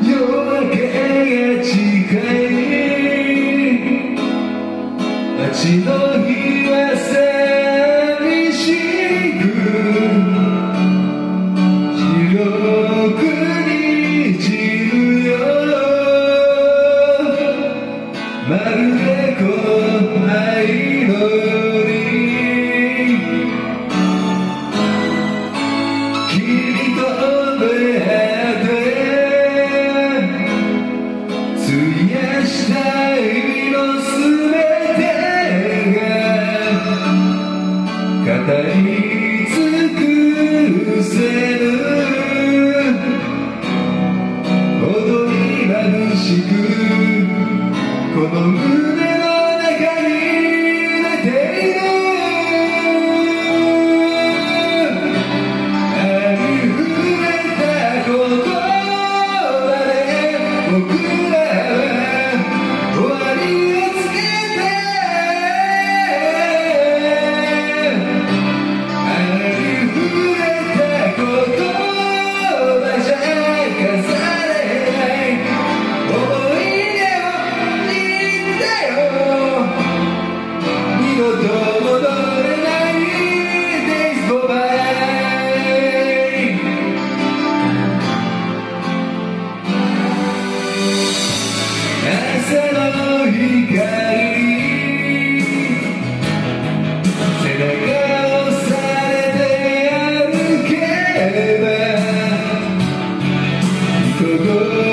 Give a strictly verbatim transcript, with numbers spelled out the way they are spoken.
夜明けが近い街の日は寂しく白く滲むよまるでこ愛のように君と出会って費やした日々のすべてが語り尽くせぬほどに眩しくこの胸の中に出ているありふれた言葉で僕らは終わりをつけてありふれた言葉じゃ飾れない思い出を見てよ二度と戻れない Days go by 朝の光背中を押されて歩けば心